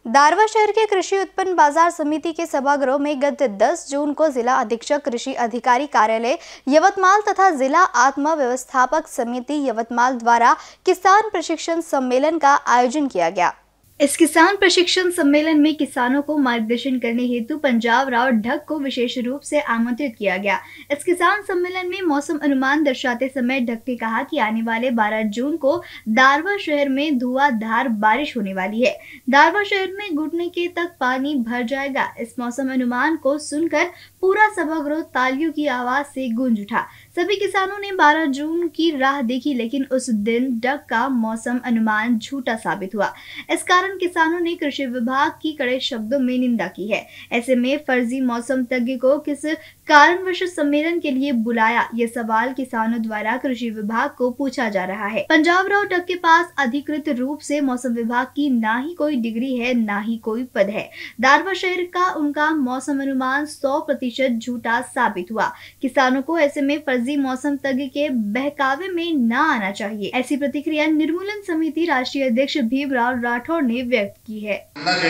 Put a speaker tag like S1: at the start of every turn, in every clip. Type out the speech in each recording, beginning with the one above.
S1: दारवा शहर के कृषि उत्पन्न बाजार समिति के सभागृह में गत 10 जून को जिला अधीक्षक कृषि अधिकारी कार्यालय यवतमाल तथा जिला आत्म व्यवस्थापक समिति यवतमाल द्वारा किसान प्रशिक्षण सम्मेलन का आयोजन किया गया। इस किसान प्रशिक्षण सम्मेलन में किसानों को मार्गदर्शन करने हेतु पंजाब राव ढक को विशेष रूप से आमंत्रित किया गया। इस किसान सम्मेलन में मौसम अनुमान दर्शाते समय ढक ने कहा कि आने वाले 12 जून को दारवा शहर में धुआंधार बारिश होने वाली है। दारवा शहर में घुटने के तक पानी भर जाएगा। इस मौसम अनुमान को सुनकर पूरा सभागृह तालियों की आवाज से गूंज उठा। सभी किसानों ने 12 जून की राह देखी, लेकिन उस दिन ढक का मौसम अनुमान झूठा साबित हुआ। इस कारण किसानों ने कृषि विभाग की कड़े शब्दों में निंदा की है। ऐसे में फर्जी मौसम तज्ञ को किस कारणवश सम्मेलन के लिए बुलाया, ये सवाल किसानों द्वारा कृषि विभाग को पूछा जा रहा है। पंजाब राव ढक के पास अधिकृत रूप से मौसम विभाग की ना ही कोई डिग्री है, ना ही कोई पद है। दारवा शहर का उनका मौसम अनुमान 100% झूठा साबित हुआ। किसानों को ऐसे में फर्जी मौसम तज्ञ के बहकावे में न आना चाहिए। ऐसी प्रतिक्रिया निर्मूलन समिति राष्ट्रीय अध्यक्ष भीमराव राठौड़ ने व्यक्त की है।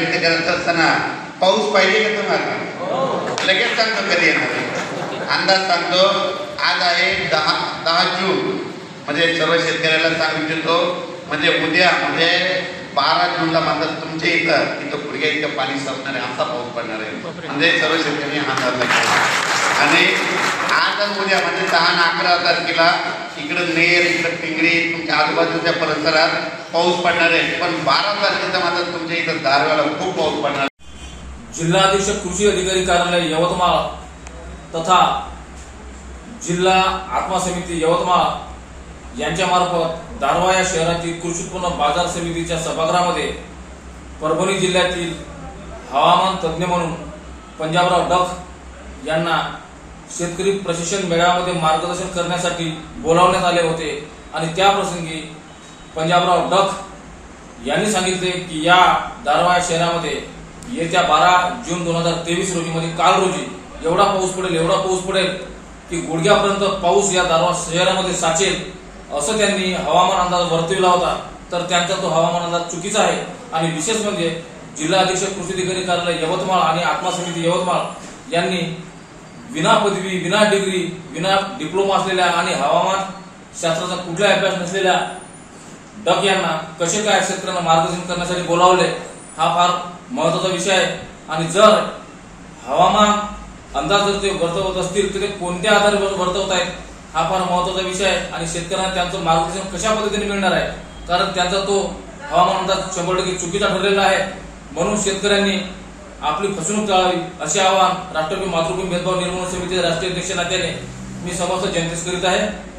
S2: पाऊस पाहिजे का तुम्हाला लगेच सांगतो कधी येणार अंदाज सांगतो। आज आहे 10 जून म्हणजे सर्व शेतकऱ्याला सांगितलो म्हणजे उद्या म्हणजे 12 जूनला मात्र तुमच्या इथं पुढे इतकं पाणी संपणार आहे, असा पाऊस पडणार आहे म्हणजे सर्व शेतकरी अंदाज लागतो। आणि आज आणि उद्या म्हणजे 10 आणि 11 तारखेला इकडे नेर इकडे पिंगळी तुमच्या आजूबाजूच्या परिसरात पाऊस पडणार आहे, पण 12 तारखेला मात्र तुमच्या इथं दारव्याला खूप पाऊस पडणार।
S3: जिल्हा अधीक्षक कृषि अधिकारी कार्यालय यवतमाळ तथा जिल्हा आत्मा समिति यवतमाळ यांच्या मार्फत दारवा या शहरातील कृषी उत्पन्न बाजार समितीच्या सभागृहामध्ये परभणी जिल्ह्यातील हवामान तज्ञ म्हणून पंजाबराव ढक यांना शेतकरी प्रशिक्षण मेळाव्यामध्ये मार्गदर्शन करण्यासाठी बोलावण्यात आले होते आणि त्या प्रसंगी पंजाबराव ढक यांनी सांगितले की या दारवा शहरामध्ये येत्या 12 जून 2023 रोजी म्हणजे काल रोजी एवढा पाऊस पडेल की गुडघ्यापर्यंत पाऊस या दारवा शहरामध्ये साचेल असं त्यांनी हवामान अंदाज वर्तविला होता। तर त्यांचा तो हवामान अंदाज चुकीचा आहे आणि विशेष म्हणजे जिल्हा अधीक्षक कृषी अधिकारी कार्यालय यवतमाळ आणि आत्मा समिती यवतमाळ यांनी विना पदवी, विना डिग्री, विना डिप्लोमा असलेल्या आणि हवामान शास्त्राचा कुठलाही अभ्यास नसलेल्या ढक यांना कसे काय शेतकऱ्यांना मार्गदर्शन करण्यासाठी बोलावले, हा फार महत्त्वाचा विषय आहे। आणि जर हवामान अंदाज जर ते वर्तवत असतील तर ते कोणत्या आधारे वर्तवत आहेत, हा फार महत्त्वाचा विषय आहे। आणि शेतकऱ्यांना त्यांचं मार्गदर्शन कशा पद्धतीने मिळणार आहे, कारण त्यांचा तो हवामान अंदाज 100% चुकीचा ठरलेला आहे। म्हणून शेतकऱ्यांनी आपली फसवणूक टाळावी असे आवाहन राष्ट्रपती मातृभूमी भेदभाव निर्मूलन समितीचे राष्ट्रीय अध्यक्ष नात्याने मी समस्त जनतेस करीत आहे।